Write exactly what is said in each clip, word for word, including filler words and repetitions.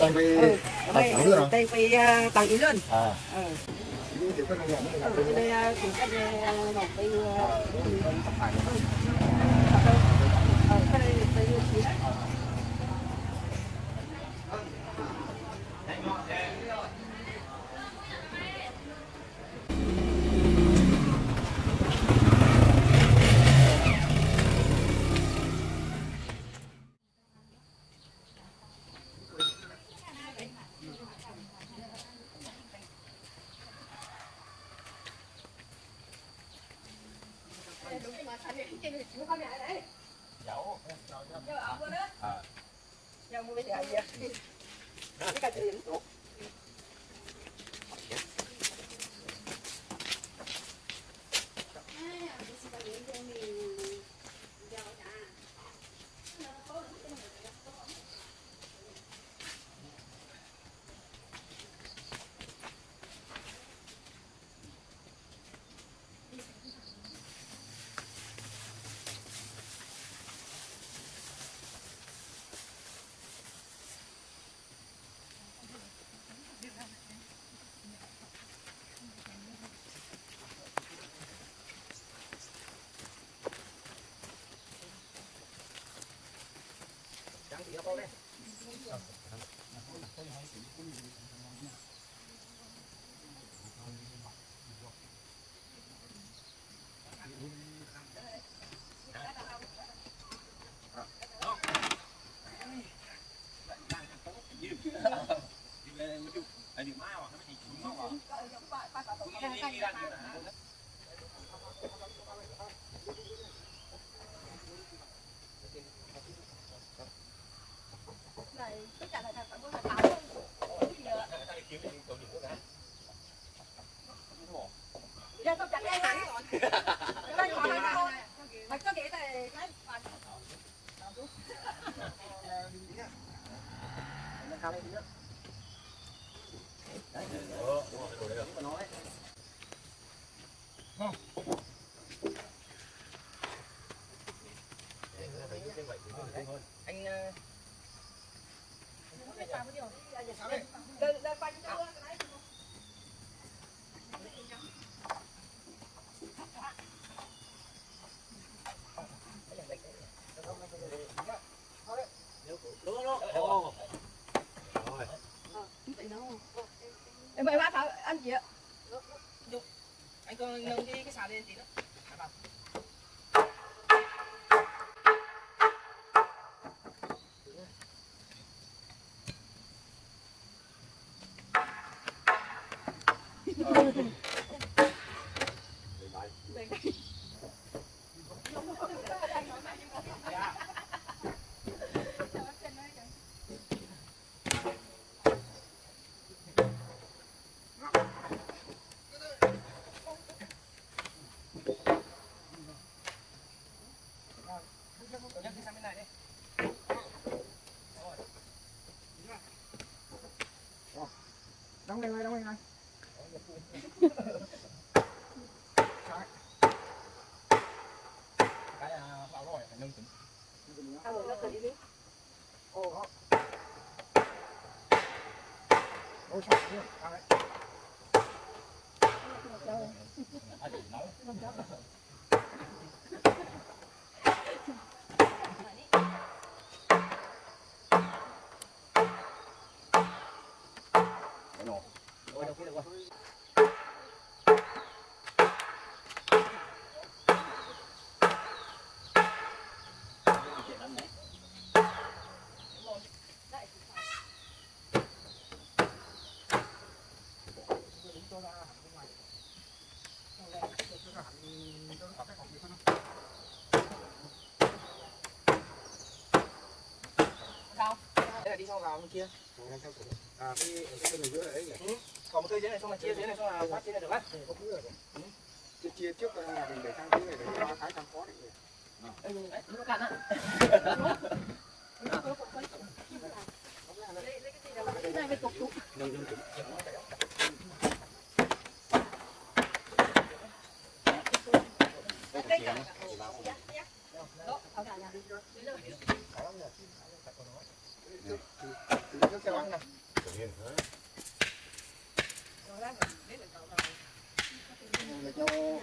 tay về tầng yếu rồi. Tay về tầng yếu lên. À. Ừ. Ừ, đây cũng cái một cái cái này cái gì đấy. Em mời bác Thảo ăn chị ạ. Anh có nâng cái cái xà lên tí nữa. Đóng đây, đóng đây này. Cái bao rồi phải nâng tính. À rồi nó tự đi. Ô đó. Ô sao thế? Sao đấy? Ai chỉ nói. Ôi đâu kia được rồi. Đây là đi xong vào bên kia. À cái cái bên dưới đấy nhỉ? Ừ. Còn một cây dưới này xong là chia dưới này xong là phát trên này được á. Ừ. Chia chia trước là mình để sang dưới này để ba cái sang phó đấy. Ừ, đấy, nó cạn á. Cái này phải cục cục. Nước xe băng này.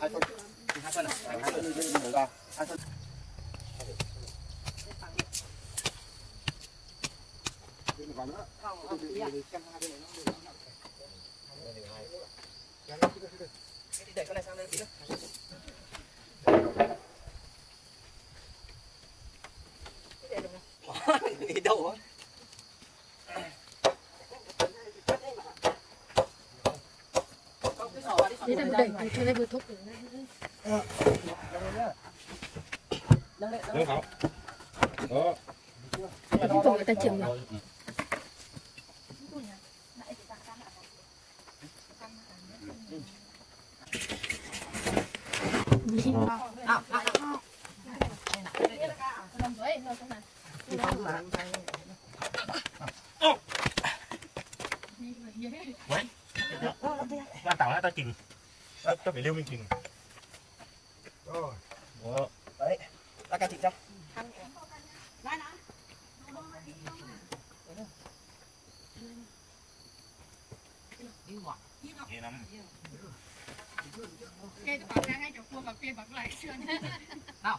hai phân. Hai phân à? Hai phân lên lên ra. Hai phân. Lên vào nữa. Để con này sang đây tí nữa. Đi đâu á? Đi đây đẩy đẩy cho đây vừa thuốc. Đúng không? Đó. Chúng tôi người ta chìm rồi. Ban tàu ta chừng, ta phải lưu minh chừng. Rồi. Đấy, ta can thịt cho. Nghe lắm. Cái tụi bạn đang ngay chỗ cua và kia bật lại xưa nữa. Nào.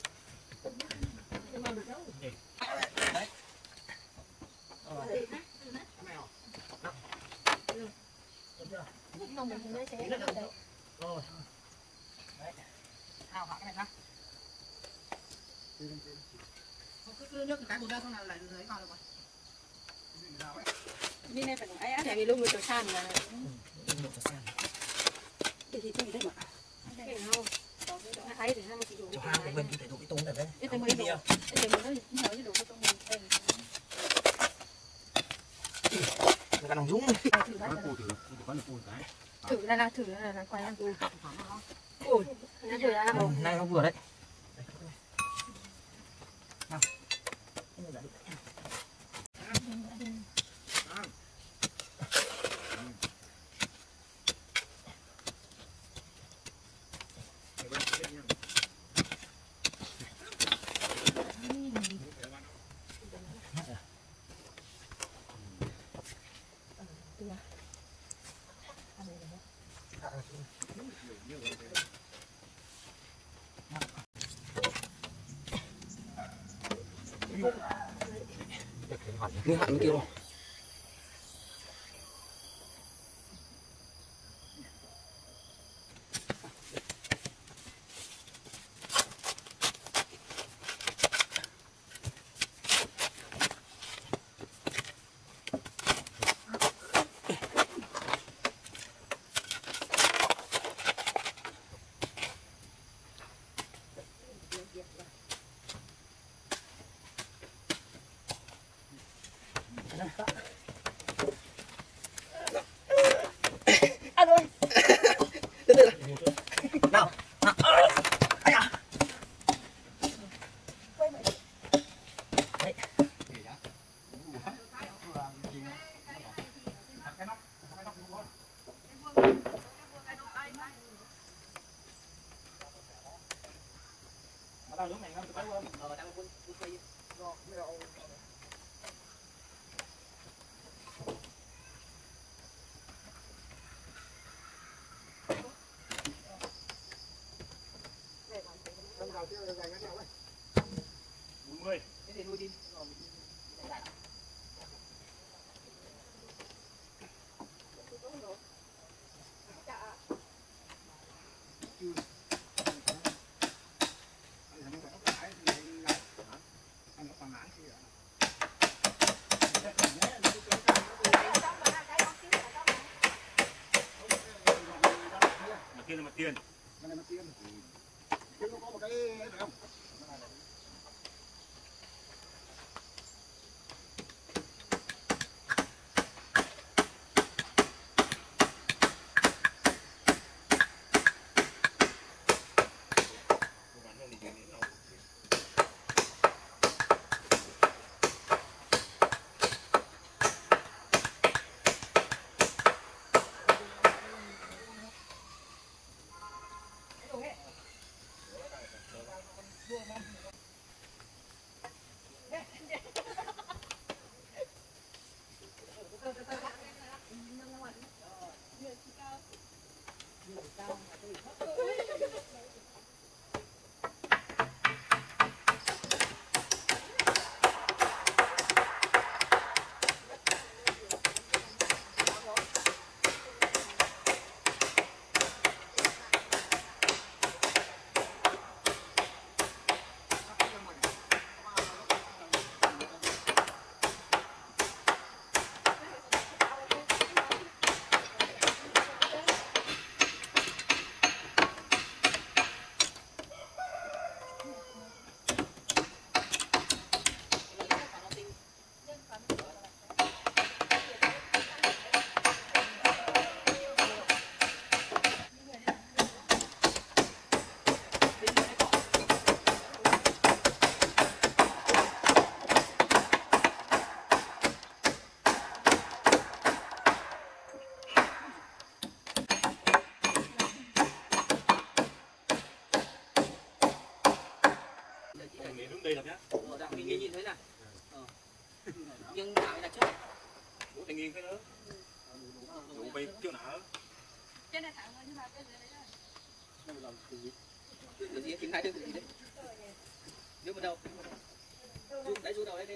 Nông mình cũng sẽ Rồi. Đấy. Nào hạ cái này ra. Cứ cứ nước cái bột ra xong là lại lấy vào được rồi. đi này phải ấy á, tại vì lúc người tôi san là Một cho sen. thì thì thì đấy mà. Cái nào ấy thì hai cái Cho hai cái bên để đổ cái tôm này đấy. cái tôm này cái tôm này nó nói đồ cái tôm này. Người ta nòng dũng. Thử ra là thử ra là quay ăn. Ôi, nó thử ra nào. Này nó vừa đấy. Nào. Nước hạn kia rồi. Ăn rồi. Từ từ. Nào. Nào. Ai à. Đấy. bốn mươi. Thế thì nuôi đi. Mặt tiền là mặt tiền. Cái này mặt tiền. Cái nó có một cái được không? Buông cây lập nhá. Ờ, đạo mình nhìn thấy này. Ờ. Nhưng đạo là trước. Bố thành nghiêng cái nữa. Đủ bay chưa nở. Trên này thẳng thôi nhưng mà cái dưới đấy rồi. Cái gì tìm hai đứa gì đấy. Đưa vào đâu? Rút đấy rút đầu đây đi.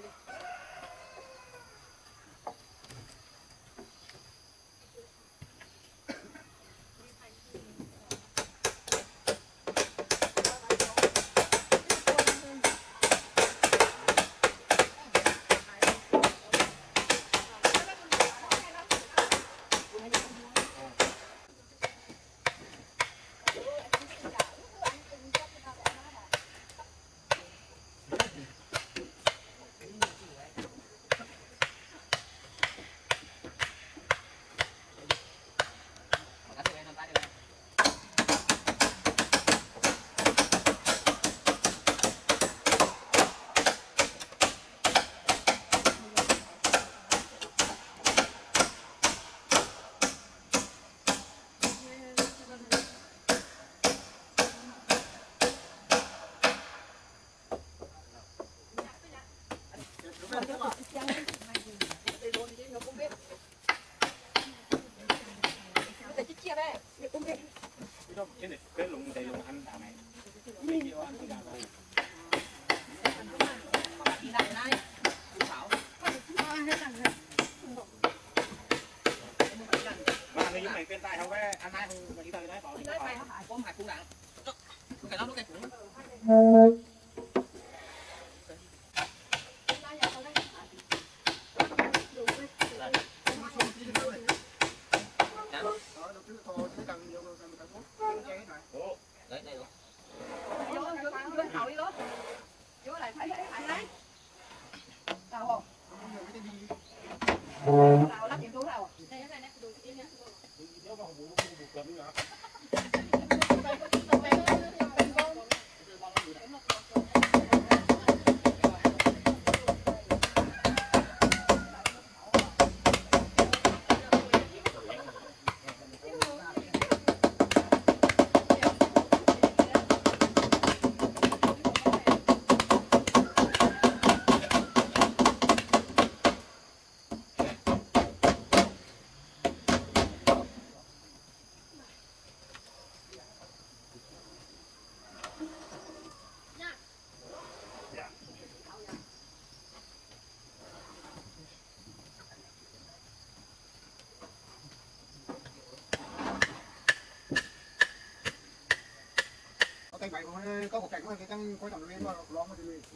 Cái này cái lụng thì anh đào này. Mà người này bên tay không cái anh ai không mà đi tay đấy bỏ đi. Có một hạt cũng đạn. Cái đó nó cái cũng. Đấy đây rồi. Vô vô vô thầu đi đó. Vô lại phải phải phải lấy. Tao không? Tao lắp điện túi đâu? Đây cái này nè, đồ kia nha. Nó vào bộ bộ cầm nữa. Cây bảy có một cạnh mà cái tăng coi trọng lên mà lo mà thì mình.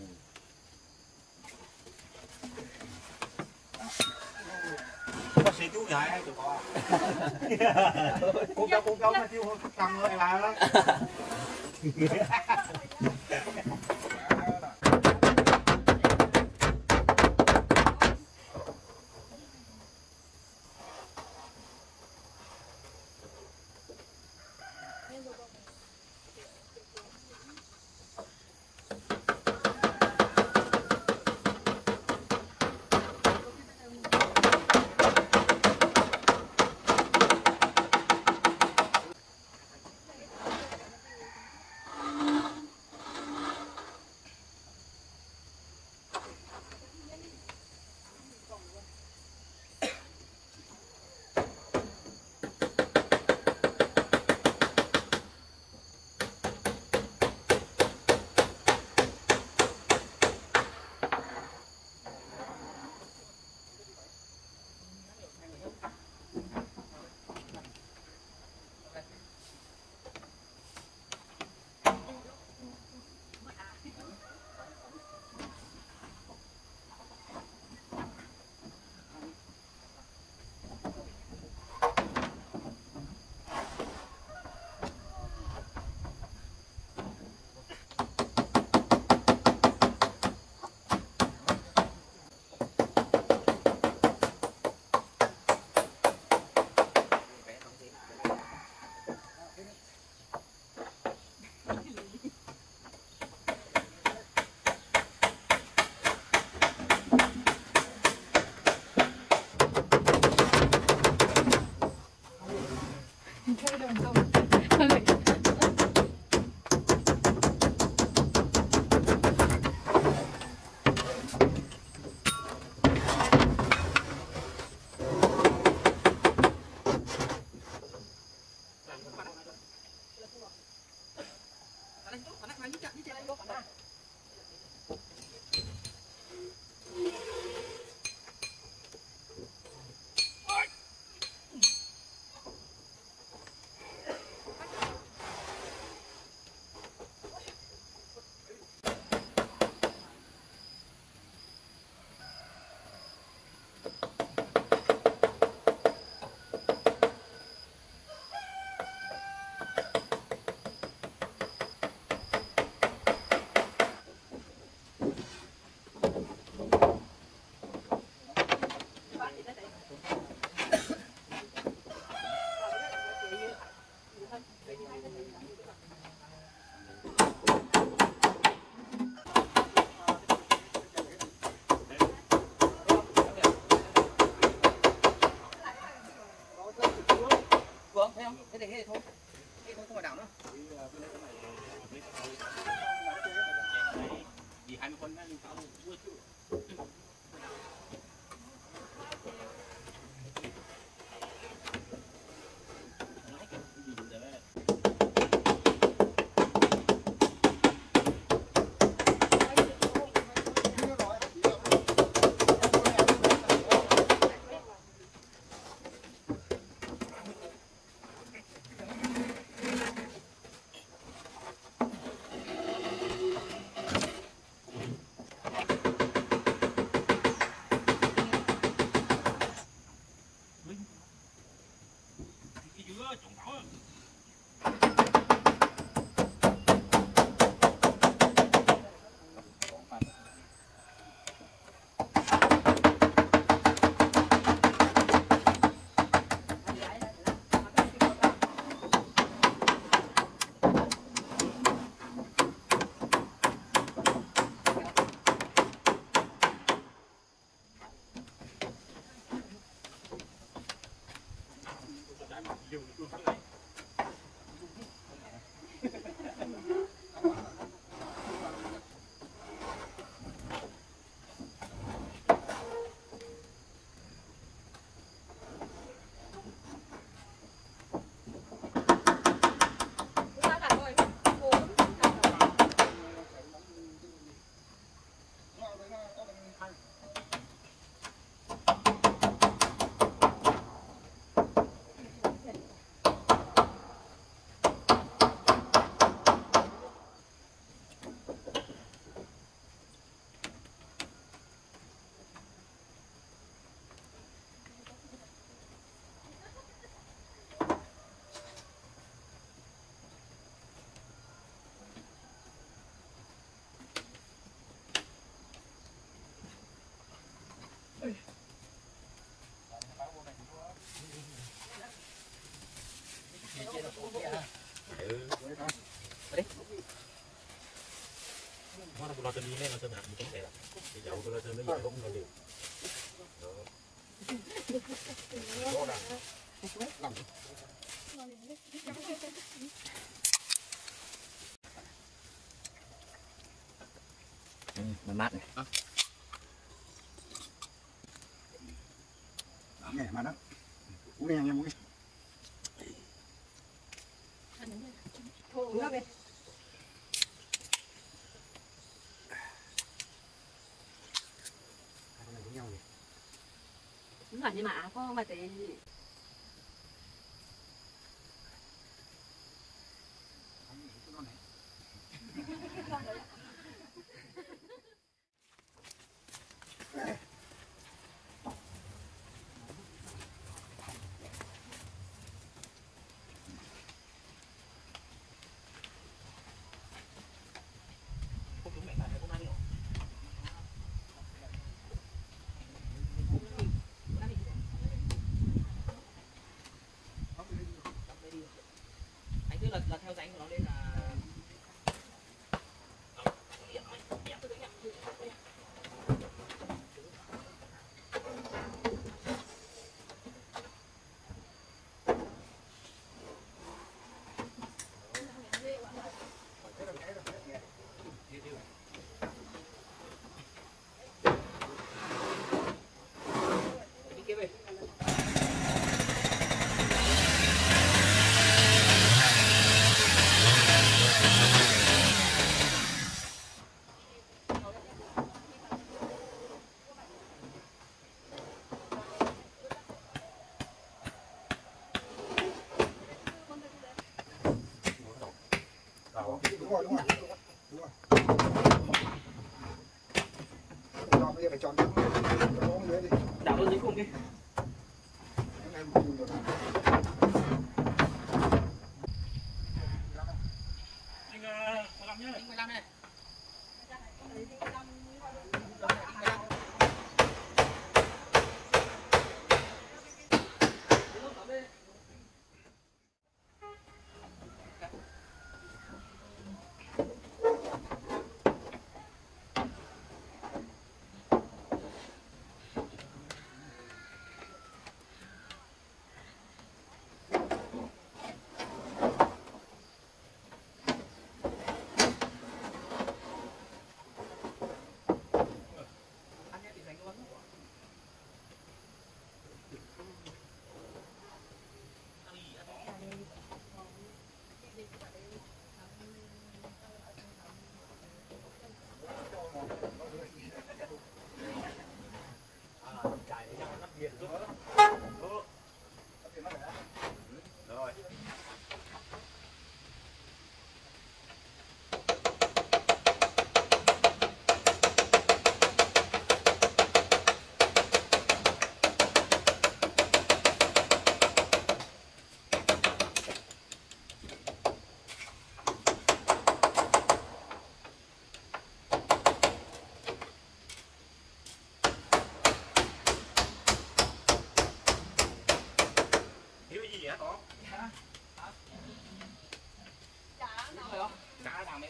Bác sĩ chú dạy hay tụi con. Cô cháu cô cháu mà tiêu cầm lại là đó. thấy không? Cái này thế này thôi, thế thôi không phải đảo nữa. Vì hai mươi con nó sáu mua chứ. Nó là cho đi này nó cho nặng cũng thể là thì dầu tôi cho nó gì cũng là được. Nó mát này. Nghe mà đó. Uống đi anh em uống đi. Uống đi. Đúng rồi nhưng mà có mà thì Anh cứ lật lật theo rãnh của nó lên là Đúng rồi, đúng rồi. Đúng rồi. Rồi bây giờ phải chọn cho nó dưới đi. đảo nó dưới cùng đi. Cái này mình dùng được. Anh mười lăm nhá. Anh mười lăm này.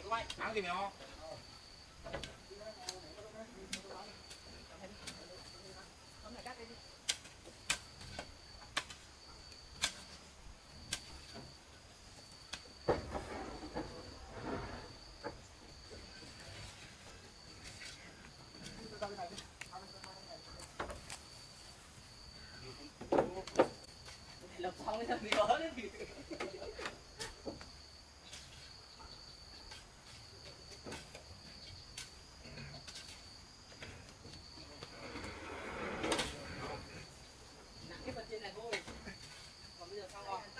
quay. Áo gì mèo? Làm xong cái gì đó đấy thì cái phần trên này thôi. Còn bây giờ xong rồi.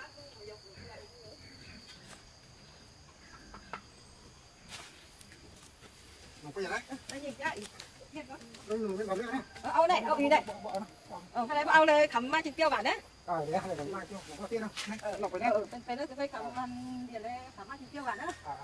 Một cái gì đấy? Cái gì vậy? Ừ, cái bọc nữa. Ao này, ao gì đây? Ờ, cái này ao này khẩm mai chừng tiêu bản đấy. À, để hai cái mai chưa, có tiền không? Ờ, Lọc vào nhé. nhé. Ờ, cái nó phải khẩm điện đây khẩm mai chừng tiêu bản nữa. À.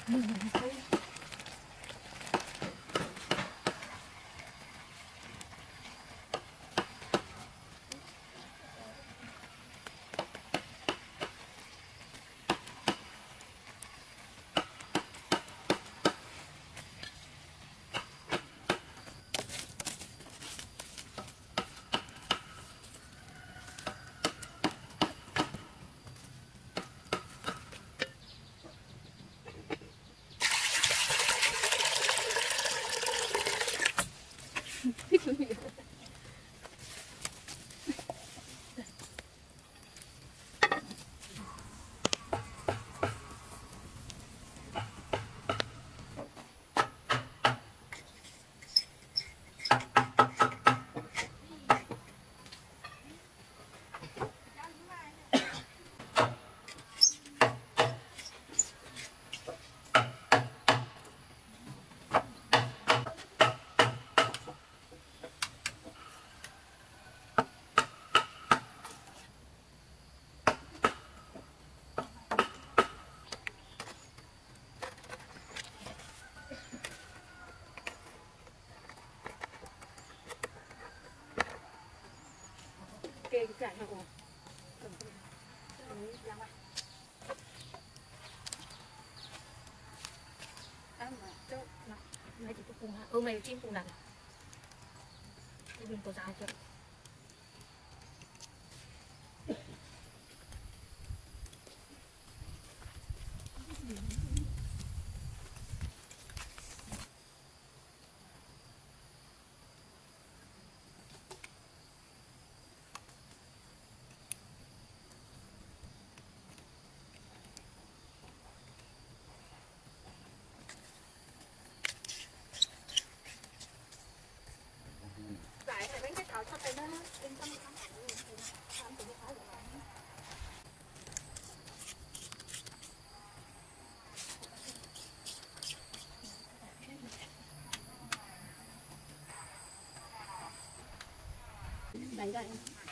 kê cái cả rồi. Này chỉ có cùng hả? Hôm nay chim cùng đặt. Đừng có dài chưa? Đánh ra em.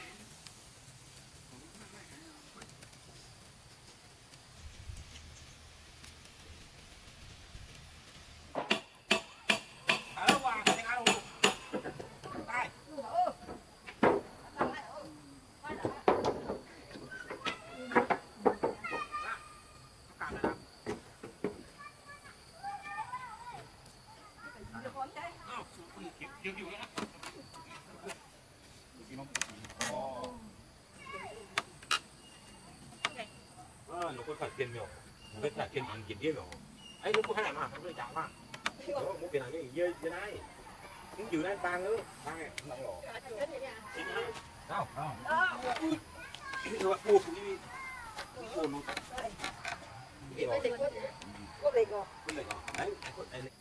nó có phải tiền miểu, nó có phải tiền hàng tiền kia miểu, ấy nó có hai mà, nó có trả mà, nó có tiền hàng cái gì dưới dưới này, những chữ này bang nữa, bang này, này rồi, đâu, đâu, cái bạn mua cũng đi, mua luôn, cái này rồi, cái này rồi, đấy, cái này.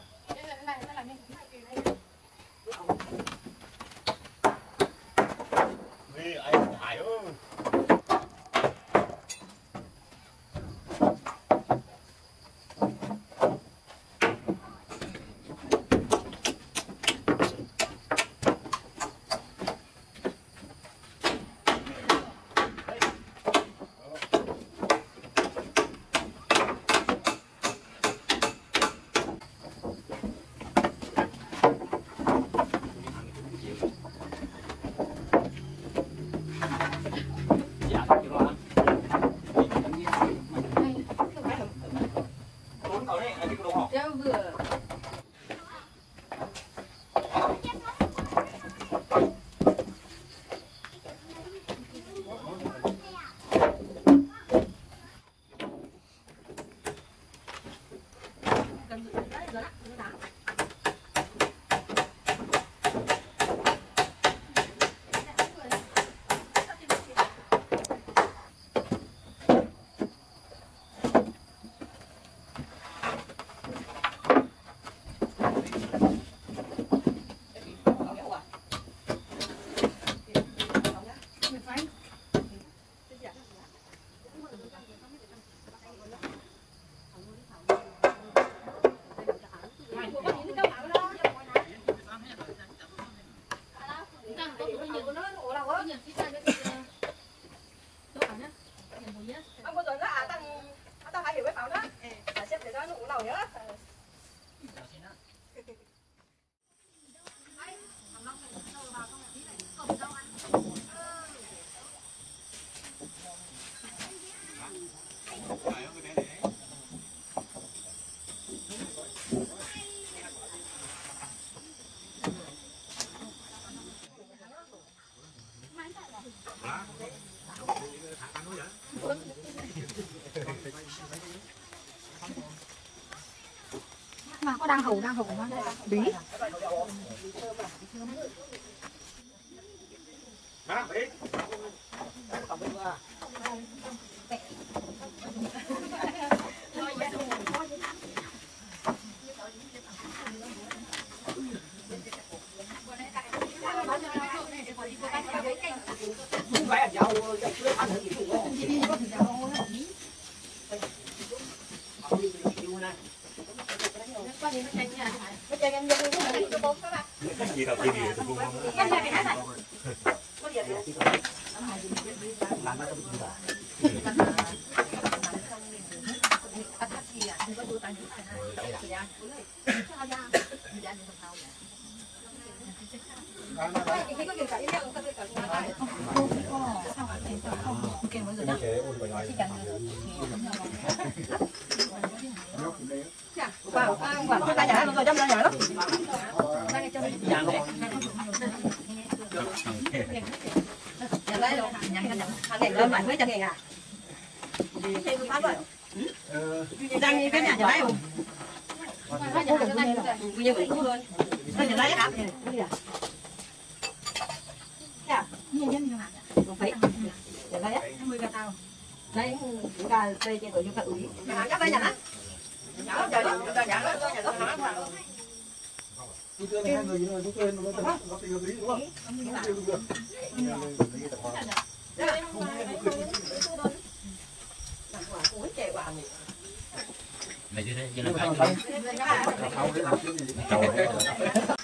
Vì anh Hải ơi. Ông có rồi đó à, tao tao phải hiểu cái pháo đó. Xếp để đó nụ mà có đang hù đang hù nó bí hả bí không phải là giàu giàu ăn gì cũng gì đâu gì gì tôi cũng vào vào cái tay nhà nó rồi trong nhà đó nhà lấy luôn nhà cái nhà hàng ngày lên lại với trăm ngàn à thì tôi phát rồi đang như cái nhà nhà lấy luôn như vậy cũng luôn nó nhà lấy áp này không phải nhà lấy á mươi cái tao lấy những cái cây trên tụi chúng ta ủy nhà cái đây nhà đó nhà đó nhà đó nhà đó nhà đó Chú chơi hai người rồi chú chơi nó nó nó tiêu lý đúng không? này chứ thế chứ nó phải